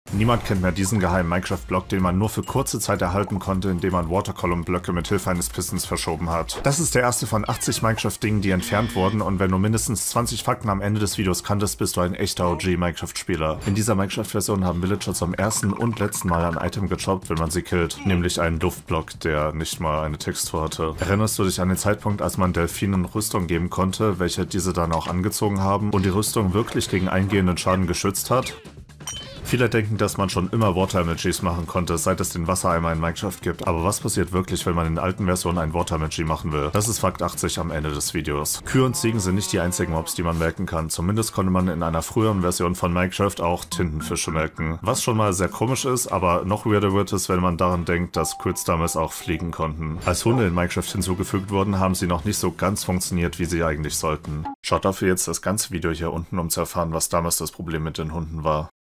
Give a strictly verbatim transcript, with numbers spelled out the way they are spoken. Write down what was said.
Niemand kennt mehr diesen geheimen Minecraft-Block, den man nur für kurze Zeit erhalten konnte, indem man Watercolumn-Blöcke mit Hilfe eines Pistons verschoben hat. Das ist der erste von achtzig Minecraft-Dingen, die entfernt wurden, und wenn du mindestens zwanzig Fakten am Ende des Videos kanntest, bist du ein echter O G-Minecraft-Spieler. In dieser Minecraft-Version haben Villager zum ersten und letzten Mal ein Item gechoppt, wenn man sie killt, nämlich einen Luftblock, der nicht mal eine Textur hatte. Erinnerst du dich an den Zeitpunkt, als man Delfinen Rüstung geben konnte, welche diese dann auch angezogen haben und die Rüstung wirklich gegen eingehenden Schaden geschützt hat? Viele denken, dass man schon immer Water-Emojis machen konnte, seit es den Wassereimer in Minecraft gibt. Aber was passiert wirklich, wenn man in alten Versionen ein Water-Emoji machen will? Das ist Fakt achtzig am Ende des Videos. Kühe und Ziegen sind nicht die einzigen Mobs, die man melken kann. Zumindest konnte man in einer früheren Version von Minecraft auch Tintenfische melken. Was schon mal sehr komisch ist, aber noch weirder wird es, wenn man daran denkt, dass Squids damals auch fliegen konnten. Als Hunde in Minecraft hinzugefügt wurden, haben sie noch nicht so ganz funktioniert, wie sie eigentlich sollten. Schaut dafür jetzt das ganze Video hier unten, um zu erfahren, was damals das Problem mit den Hunden war.